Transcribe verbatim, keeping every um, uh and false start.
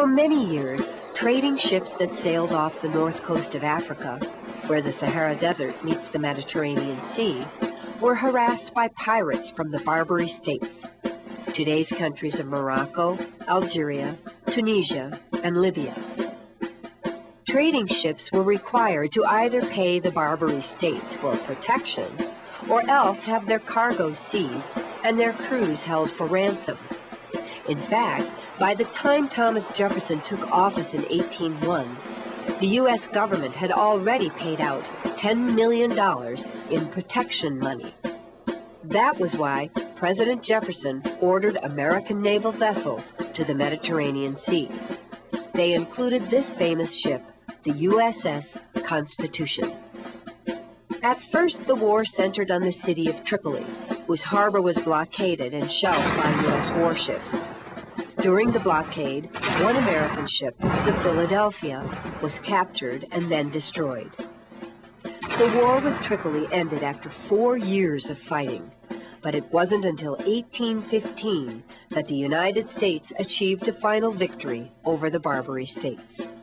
For many years, trading ships that sailed off the north coast of Africa, where the Sahara Desert meets the Mediterranean Sea, were harassed by pirates from the Barbary States, today's countries of Morocco, Algeria, Tunisia, and Libya. Trading ships were required to either pay the Barbary States for protection or else have their cargoes seized and their crews held for ransom. In fact, by the time Thomas Jefferson took office in eighteen oh one, the U S government had already paid out ten million dollars in protection money. That was why President Jefferson ordered American naval vessels to the Mediterranean Sea. They included this famous ship, the U S S Constitution. At first, the war centered on the city of Tripoli, whose harbor was blockaded and shelled by U S warships. During the blockade, one American ship, the Philadelphia, was captured and then destroyed. The war with Tripoli ended after four years of fighting, but it wasn't until eighteen fifteen that the United States achieved a final victory over the Barbary States.